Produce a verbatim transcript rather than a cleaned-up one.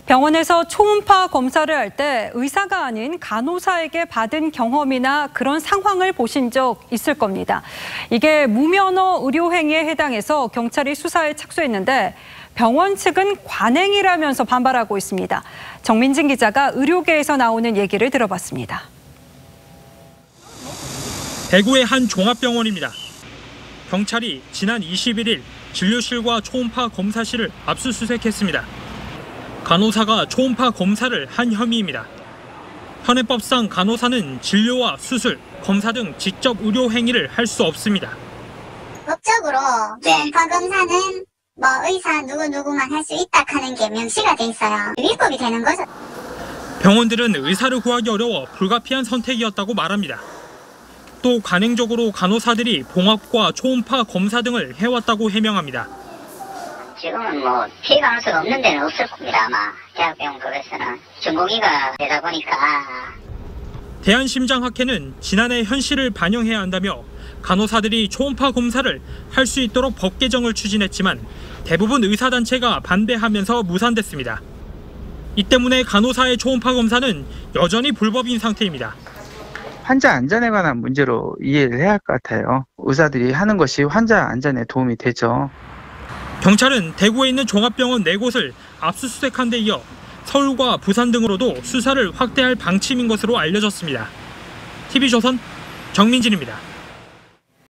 병원에서 초음파 검사를 할 때 의사가 아닌 간호사에게 받은 경험이나 그런 상황을 보신 적 있을 겁니다. 이게 무면허 의료행위에 해당해서 경찰이 수사에 착수했는데 병원 측은 관행이라면서 반발하고 있습니다. 정민진 기자가 의료계에서 나오는 얘기를 들어봤습니다. 대구의 한 종합병원입니다. 경찰이 지난 이십일 일 진료실과 초음파 검사실을 압수수색했습니다. 간호사가 초음파 검사를 한 혐의입니다. 현행법상 간호사는 진료와 수술, 검사 등 직접 의료 행위를 할 수 없습니다. 법적으로 초음파 검사는 뭐 의사 누구누구만 할 수 있다 하는 게 명시가 돼 있어요. 위법이 되는 거죠. 병원들은 의사를 구하기 어려워 불가피한 선택이었다고 말합니다. 또 관행적으로 간호사들이 봉합과 초음파 검사 등을 해왔다고 해명합니다. 지금은 뭐 피해 가능성이 없는 데는 없을 겁니다. 아마 대학병원급에서는 전공의가 되다 보니까. 대한심장학회는 지난해 현실을 반영해야 한다며 간호사들이 초음파 검사를 할 수 있도록 법 개정을 추진했지만 대부분 의사단체가 반대하면서 무산됐습니다. 이 때문에 간호사의 초음파 검사는 여전히 불법인 상태입니다. 환자 안전에 관한 문제로 이해를 해야 할 것 같아요. 의사들이 하는 것이 환자 안전에 도움이 되죠. 경찰은 대구에 있는 종합병원 네 곳을 압수수색한 데 이어 서울과 부산 등으로도 수사를 확대할 방침인 것으로 알려졌습니다. 티비조선 정민진입니다.